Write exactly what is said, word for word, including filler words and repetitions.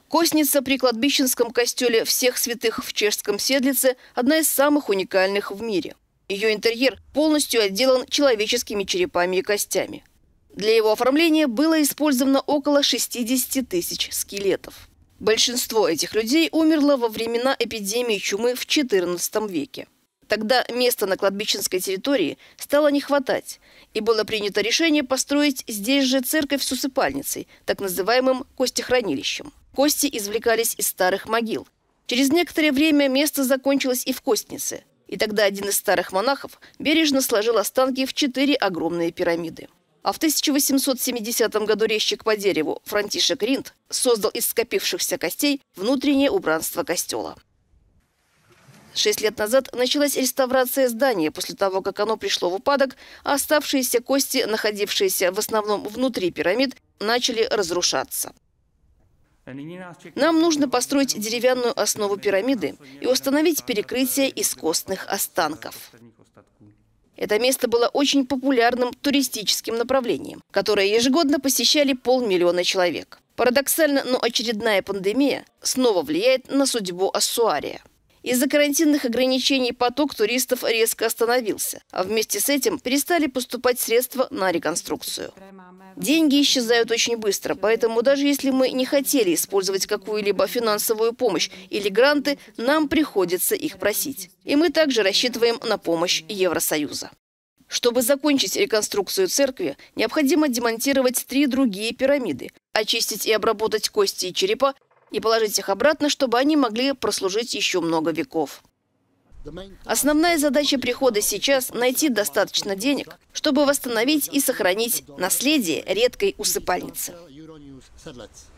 Костница при кладбищенском костеле Всех Святых в Чешском Седлице – одна из самых уникальных в мире. Ее интерьер полностью отделан человеческими черепами и костями. Для его оформления было использовано около шестидесяти тысяч скелетов. Большинство этих людей умерло во времена эпидемии чумы в четырнадцатом веке. Тогда места на кладбищенской территории стало не хватать, и было принято решение построить здесь же церковь с усыпальницей, так называемым костехранилищем. Кости извлекались из старых могил. Через некоторое время место закончилось и в костнице. И тогда один из старых монахов бережно сложил останки в четыре огромные пирамиды. А в тысяча восемьсот семидесятом году резчик по дереву Франтишек Ринд создал из скопившихся костей внутреннее убранство костела. Шесть лет назад началась реставрация здания после того, как оно пришло в упадок, а оставшиеся кости, находившиеся в основном внутри пирамид, начали разрушаться. Нам нужно построить деревянную основу пирамиды и установить перекрытие из костных останков. Это место было очень популярным туристическим направлением, которое ежегодно посещали полмиллиона человек. Парадоксально, но очередная пандемия снова влияет на судьбу Ассуария. Из-за карантинных ограничений поток туристов резко остановился, а вместе с этим перестали поступать средства на реконструкцию. Деньги исчезают очень быстро, поэтому даже если мы не хотели использовать какую-либо финансовую помощь или гранты, нам приходится их просить. И мы также рассчитываем на помощь Евросоюза. Чтобы закончить реконструкцию церкви, необходимо демонтировать три другие пирамиды, очистить и обработать кости и черепа, и положить их обратно, чтобы они могли прослужить еще много веков. Основная задача прихода сейчас – найти достаточно денег, чтобы восстановить и сохранить наследие редкой усыпальницы.